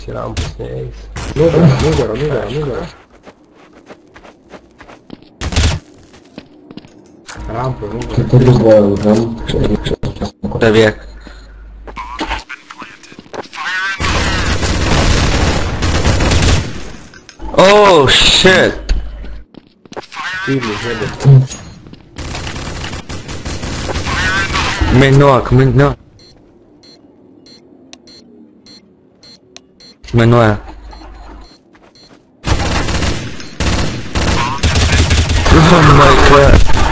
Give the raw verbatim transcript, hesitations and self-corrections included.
rampu s něj. Numero, numero, numero, numero. Rampu, numero. Co to bylo tam? Devět. Oh shit! Tydlig, heller. Min knock, min knock. Min knock. Oh my god.